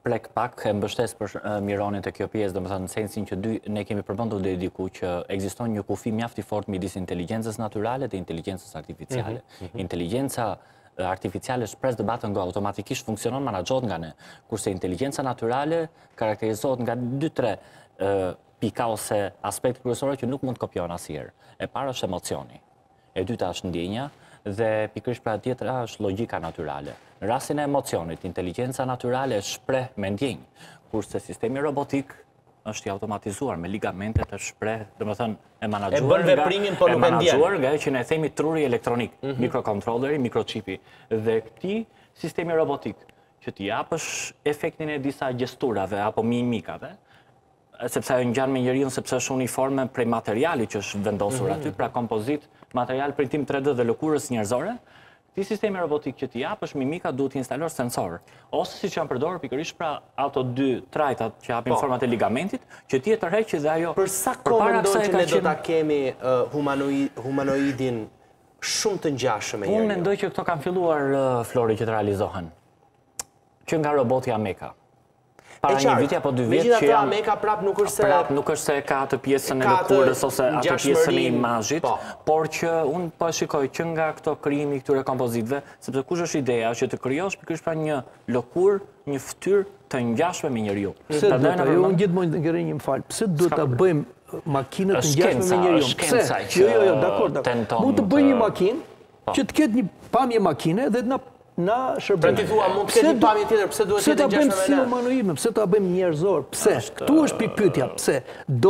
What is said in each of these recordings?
prek pak, e mbështes për Mironin të kjo pjesë, domethënë në sensin që ne kemi përmendur deri diku që ekziston një kufi mjaft i fortë midis inteligjencës natyrale dhe inteligjencës artificiale. Inteligjenca artificiale shpres debatën nga automatikisht funksionon, menaxhohet nga ne, kurse inteligjenca natyrale karakterizohet nga 2-3 pika ose aspekt kryesorë që nuk mund të kopjohen asnjëherë. E para është emocioni, e dyta është ndjenja dhe pikërisht pra tjetra është logjika natyrale. Në rastin e emocionit, inteligjenca natyrale shpreh me ndjenjë, kurse sistemi robotik është i automatizuar me ligamente të shpreh, domethënë e menaxhuar nga që ne themi truri elektronik, mikrokontrolleri, mikrochipi. Dhe këtij sistemi robotik që t'i japësh efektin e disa gesturave apo mimikave, sepse ajo ngjan me njeriu, sepse është uniforme prej materiali që është vendosur aty, pra kompozit, material printim 3D dhe lëkurës njerëzore. Ti sistemi robotik që t'i japësh mimika duhet t'i instalosh sensor, ose siç janë përdorur pikërisht pra ato 2 trajtat që japin format e ligamentit, që ti e tërheq dhe ajo. Për sa kohë mendon që ne do ta kemi humanoidin shumë të ngjashëm me njeriu? Unë mendoj që këto kanë filluar Flori që të realizohen. Që nga roboti Ameka. Para një viti apo 2 vjet që janë... Ameka prap nuk është se... Prap nuk është se ka atë pjesën e lëkurës ose atë pjesën e imazhit, por që unë po shikoj që nga këto krijimi këtyre kompozitëve, sepse kush është ideja që të krijosh pikërisht pra një lëkurë, një fytyrë të ngjashme me njeriu. Pse do ta unë gjithmonë ngjerrni më fal. Pse do ta bëjmë makinën të ngjashme me njeriu? Pse? Jo, dakor. Mund të bëjmë një makinë që të ketë një pamje makine dhe na shërbim. Pra ti thua mund të ketë një pamje tjetër, pse duhet të jetë ngjashme me ne? Pse ta bëjmë si humanoidë, pse ta bëjmë njerëzor? Pse? Ktu është pikë pyetja, pse?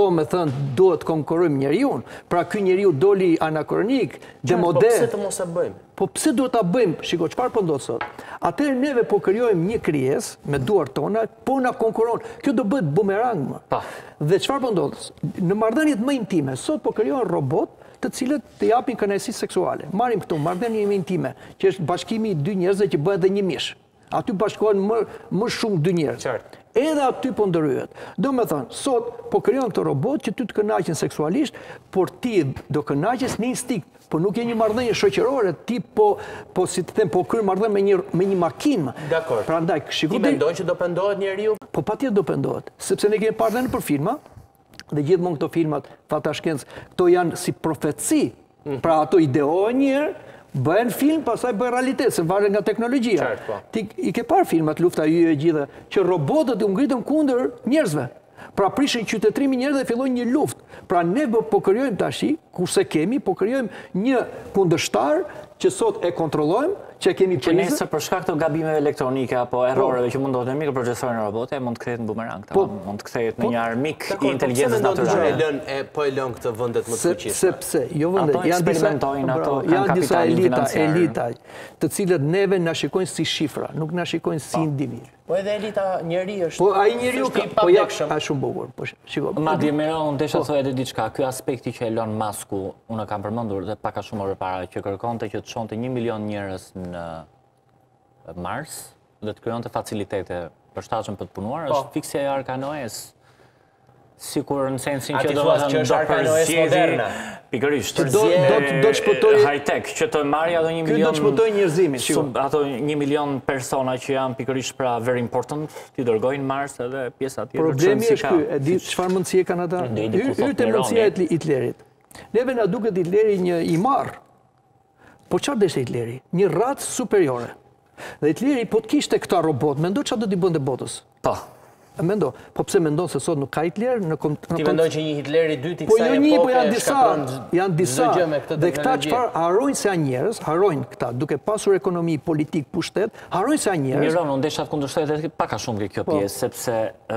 Duhet të konkurrojmë njeriu. Pra ky njeriu doli anakronik, demodern. Po pse të mos e bëjmë? Po pse duhet ta bëjmë? Shiko, çfarë po ndodh sot? Atëherë neve po krijojmë një krijesë me duart tona, po na konkuron. Kjo do bëhet bumerang më. Dhe çfarë po ndodh? Në marrëdhëniet më intime, sot po krijohen robot të cilët të japin kënaqësi seksuale. Marrim këtu marrëdhënie intime, që është bashkimi i 2 njerëzve që bëhet edhe një mish. Aty bashkohen më shumë 2 njerëz. Edhe aty po ndryhet. Domethënë, sot po krijon këto robot që ty të kënaqen seksualisht, por ti do kënaqesh në instinkt. Po nuk je një marrëdhënie shoqërore, ti po si të them, po kryen marrëdhënie me një makinë. Dakor. Prandaj, shikoj. Ti mendon që do pendohet njeriu? Po patjetër do pendohet, sepse ne kemi parë në për filma. Dhe gjithmonë këto filmat, fatashkencë, këto janë si profeci. Pra ato ideohen njërë, bëhen film, pasaj bëhen realitet, se varet nga teknologjia. Ti i ke parë filmat Lufta e Yje e Gjithë, që robotët u ngritën kundër njerëzve. Pra prishin qytetrimi njerëz dhe fillojnë një luftë. Pra ne po krijojmë tash, kurse kemi, po krijojmë një kundërshtar që sot e kontrollojmë, që kemi prizë. Që nesër për shkak të gabimeve elektronike apo erroreve që mundohet në mikroprocesorin e robotit, mund të kthehet në bumerang, mund të kthehet në një armik i inteligjencës natyrale. Po e lën këtë vendet më të fuqishme. Sepse jo vendet, janë disa elita, të cilët neve na shikojnë si shifra, nuk na shikojnë si individ. Po edhe elita njeri është. Po ai njeriu po ja është shumë bukur. Po shiko. Madje Miron desha thojë edhe diçka. Ky aspekti që Elon Musku, unë kam përmendur dhe pak a shumë orë para që kërkonte që të çonte 1 milion njerëz në Mars dhe të krijonte facilitete përshtatshme për të punuar, është fiksi e Arka Noes. Sikur në sensin që do të moderne. Pikërisht. Do të shpëtojë high-tech, që të marrë ato 1 milion... Do të shpëtojë njerëzimin. Ato 1 milion persona që janë pikërisht pra very important, ti dërgojnë Mars edhe pjesa tjetër. Problemi është ky, e di çfarë mundësie kanë ata? Hyrte mundësia e Hitlerit. Neve na duket Hitleri një i marr. Po çfarë deshte Hitleri? Një racë superiore. Dhe Hitleri po të kishte këta robot, mendo çfarë do t'i bënte botës? Po. Mendo, po pse mendon se sot nuk ka Hitler? Ti mendon që një Hitler i dytë i kësaj epoke? Po janë disa, dhe këta çfarë harrojnë se janë njerëz, harrojnë këta, duke pasur ekonomi, politik, pushtet, harrojnë se janë njerëz. Miron, unë desha të kundërshtoj edhe pak a shumë kjo pjesë, sepse